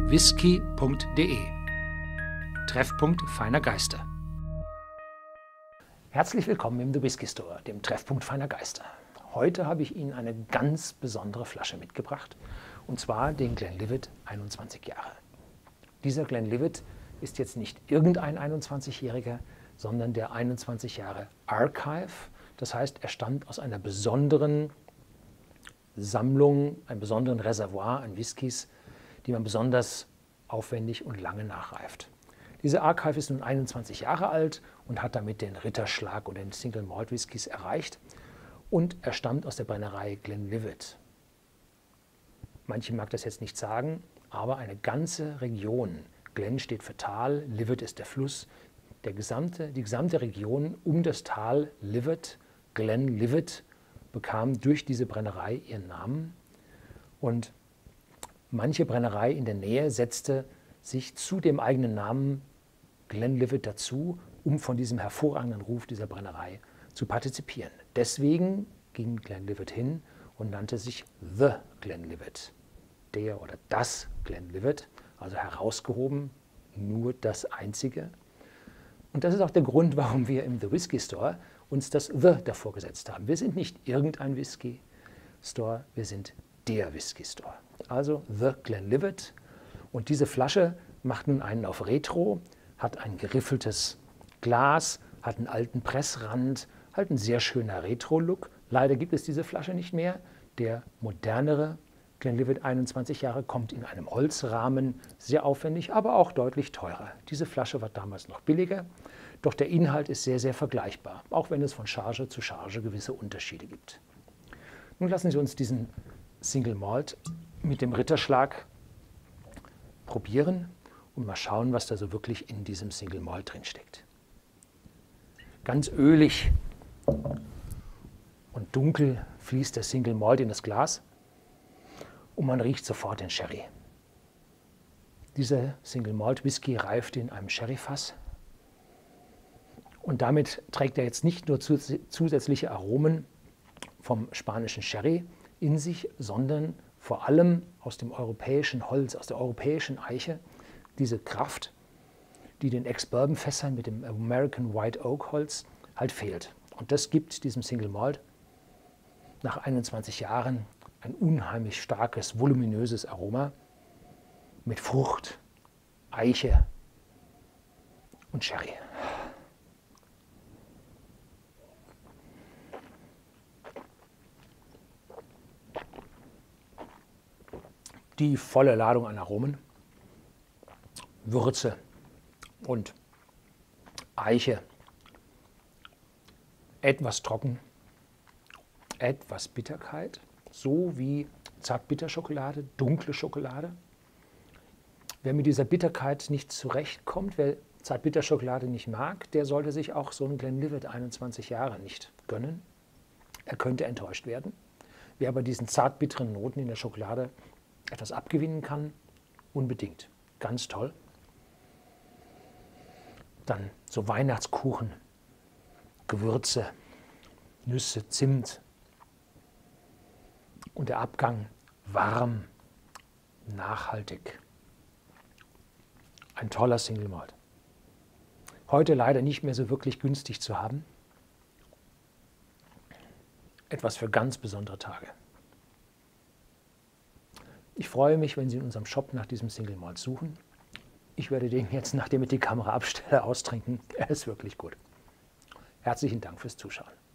www.whisky.de. Treffpunkt feiner Geister. Herzlich willkommen im The Whisky Store, dem Treffpunkt feiner Geister. Heute habe ich Ihnen eine ganz besondere Flasche mitgebracht, und zwar den Glenlivet 21 Jahre. Dieser Glenlivet ist jetzt nicht irgendein 21-Jähriger, sondern der 21 Jahre Archive. Das heißt, er stammt aus einer besonderen Sammlung, einem besonderen Reservoir an Whiskys, die man besonders aufwendig und lange nachreift. Dieser Archive ist nun 21 Jahre alt und hat damit den Ritterschlag und den Single Malt Whiskys erreicht. Und er stammt aus der Brennerei Glenlivet. Manche mag das jetzt nicht sagen, aber eine ganze Region, Glen steht für Tal, Livet ist der Fluss, die gesamte Region um das Tal Livet, Glenlivet, bekam durch diese Brennerei ihren Namen. Und manche Brennerei in der Nähe setzte sich zu dem eigenen Namen Glenlivet dazu, um von diesem hervorragenden Ruf dieser Brennerei zu partizipieren. Deswegen ging Glenlivet hin und nannte sich The Glenlivet. Der oder das Glenlivet, also herausgehoben, nur das Einzige. Und das ist auch der Grund, warum wir im The Whisky Store uns das The davor gesetzt haben. Wir sind nicht irgendein Whisky Store, wir sind der Whisky Store. Also The Glenlivet. Und diese Flasche macht nun einen auf Retro, hat ein geriffeltes Glas, hat einen alten Pressrand, halt ein sehr schöner Retro-Look. Leider gibt es diese Flasche nicht mehr. Der modernere Glenlivet 21 Jahre kommt in einem Holzrahmen, sehr aufwendig, aber auch deutlich teurer. Diese Flasche war damals noch billiger, doch der Inhalt ist sehr, sehr vergleichbar, auch wenn es von Charge zu Charge gewisse Unterschiede gibt. Nun lassen Sie uns diesen Single Malt mit dem Ritterschlag probieren und mal schauen, was da so wirklich in diesem Single Malt drin steckt. Ganz ölig und dunkel fließt der Single Malt in das Glas und man riecht sofort den Sherry. Dieser Single Malt Whisky reift in einem Sherryfass und damit trägt er jetzt nicht nur zusätzliche Aromen vom spanischen Sherry in sich, sondern vor allem aus dem europäischen Holz, aus der europäischen Eiche, diese Kraft, die den Ex-Bourbon-Fässern mit dem American White Oak Holz halt fehlt. Und das gibt diesem Single Malt nach 21 Jahren ein unheimlich starkes, voluminöses Aroma mit Frucht, Eiche und Sherry. Die volle Ladung an Aromen, Würze und Eiche, etwas trocken, etwas Bitterkeit, so wie Zartbitterschokolade, dunkle Schokolade. Wer mit dieser Bitterkeit nicht zurechtkommt, wer Zartbitterschokolade nicht mag, der sollte sich auch so ein Glenlivet 21 Jahre nicht gönnen. Er könnte enttäuscht werden. Wer aber diesen zartbitteren Noten in der Schokolade etwas abgewinnen kann, unbedingt. Ganz toll. Dann so Weihnachtskuchen, Gewürze, Nüsse, Zimt. Und der Abgang warm, nachhaltig. Ein toller Single Malt. Heute leider nicht mehr so wirklich günstig zu haben. Etwas für ganz besondere Tage. Ich freue mich, wenn Sie in unserem Shop nach diesem Single Malt suchen. Ich werde den jetzt, nachdem ich die Kamera abstelle, austrinken. Er ist wirklich gut. Herzlichen Dank fürs Zuschauen.